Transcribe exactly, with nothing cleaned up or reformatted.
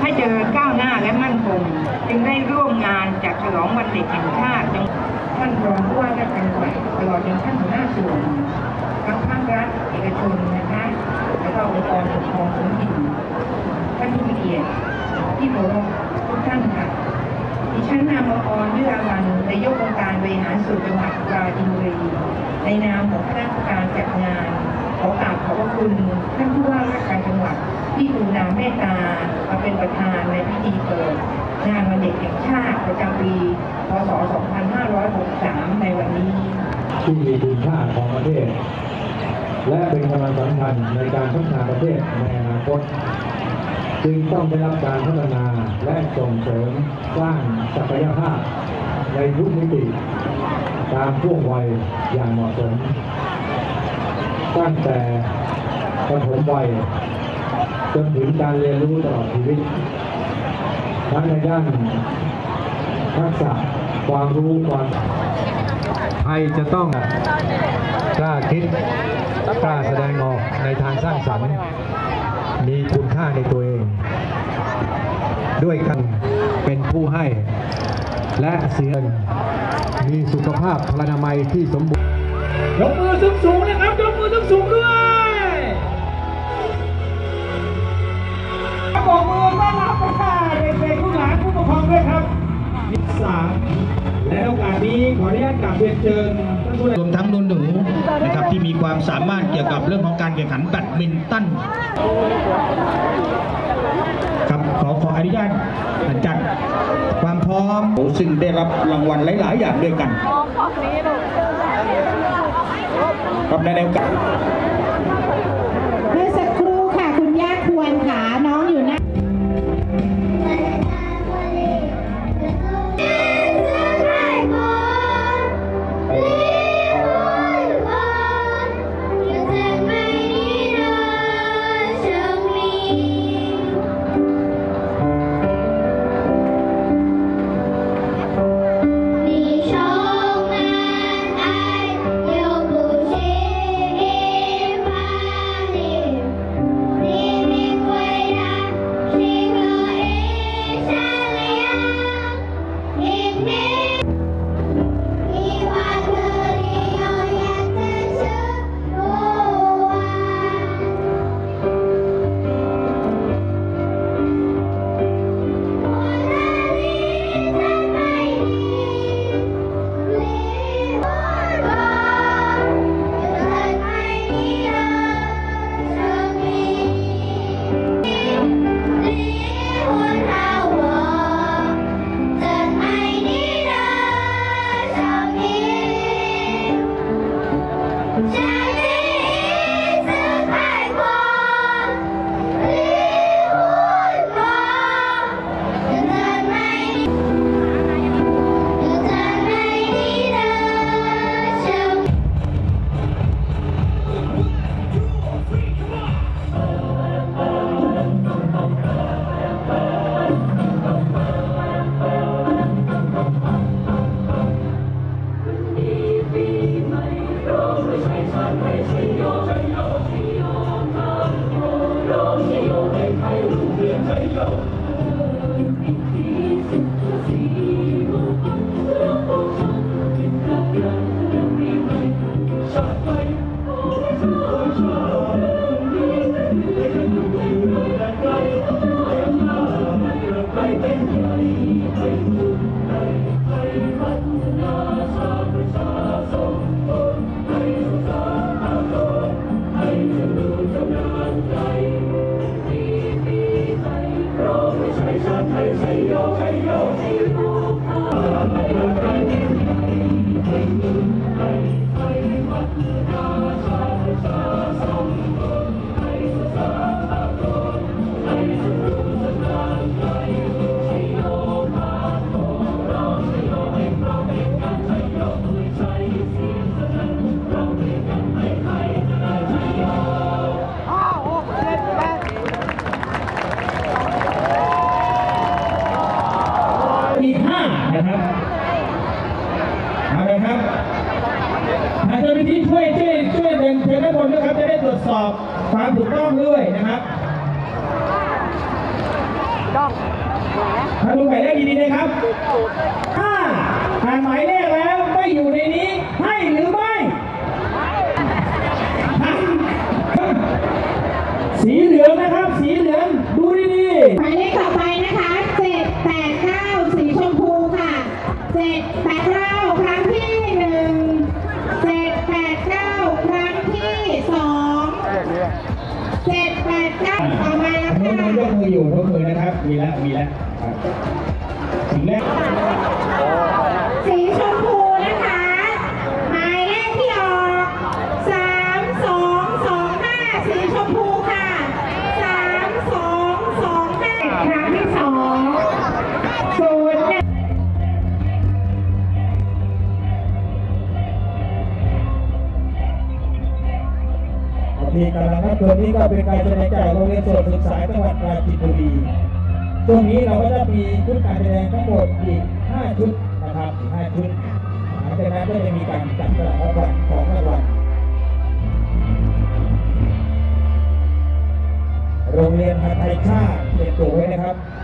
ให้เจริญก้าวหน้าและมั่นคงจึงได้ร่วมงานจัดฉลองวันเด็กแห่งชาติท่านรองผู้ว่าราชการจังหวัดตลอดจนท่านหัวหน้าส่วนทั้งภาครัฐเอกชนนะคะและก็องค์กรปกครองท้องถิ่นท่านผู้มีเกียรติที่เคารพทุกท่านค่ะดิฉันนางอรยุราวันนายกองค์การบริหารส่วนจังหวัดปราจีนบุรีในนามของคณะกรรมการจัดงานขอกราบขอบพระคุณท่านผู้ว่าราชการจังหวัดที่กรุณาเมตตามาเป็นประธานในพิธีเปิดงานวันเด็กแห่งชาติประจำปีพ.ศ. สองพันห้าร้อยหกสิบสามในวันนี้ที่มีคุณค่าของประเทศและเป็นกำลังสำคัญในการพัฒนาประเทศในอนาคตจึงต้องได้รับการพัฒนาและส่งเสริมสร้างศักยภาพในทุกมิติตามช่วงวัยอย่างเหมาะสมตั้งแต่ประถมวัยจนถึงการเรียนรู้ตลอดชีวิตทั้งในด้านทักษะความรู้ความไทยจะต้องกล้าคิดกล้าแสดงออกในทางสร้างสรรค์มีคุณค่าในตัวเองด้วยกันเป็นผู้ให้และเสียงมีสุขภาพพลานามัยที่สมบูรณ์ยกมือสูงๆนะครับยกมือสูงๆด้วยบอกมือต้อนรับค่ะเด็กๆผู้หลานผู้ปกครองด้วยครับนิสสาและโอกาสนี้ขออนุญาตกราบเรียนเชิญรวมทั้งหนูๆนะครับที่มีความสามารถเกี่ยวกับเรื่องของการแข่งขันแบดมินตันครับขอขออนุญาตจัดความพร้อมซึ่งได้รับรางวัลหลายๆอย่างด้วยกันครับในโอกาสเมื่อสักครู่ค่ะคุณย่าควรค่ะน้องอยู่นะความถูกต้องด้วยนะครับดถ้าดูหมายเลขดีๆนะครับถ้าผ่านหมายเลขแล้วไม่อยู่ในนี้ให้หรือไม่สีเหลืองนะครับสีเหลืองดูดีๆหมายเลขต่อไปนะคะเจ็ดแปดเก้าสีชมพูค่ะเจ็ดแปดเก้าครั้งที่หนึ่งเจ็ดแปดเก้าครั้งที่สองเจ็ดแปดเก้าต่อมาแล้วน้องๆยกมืออยู่ยกมือนะครับมีแล้วมีแล้วถึงแล้วสีชมพูนะคะหมายเลขที่ออกสามสองสองห้าสีชมพูค่ะสามสองสองห้าครั้งที่สองศูนย์หนึ่งมีกำลังรับชมนี้ก็เป็นการแสดงจากโรงเรียนโสตศึกษาจังหวัดปราจีนบุรีช่วงนี้เราก็จะมีชุดการแสดงทั้งหมดอีกห้าชุดนะครับอีกห้าชุดหลังจากนั้นก็จะมีการจัดสลากรางวัลของรางวัลโรงเรียนไทยชาติเก็บตัวไว้นะครับ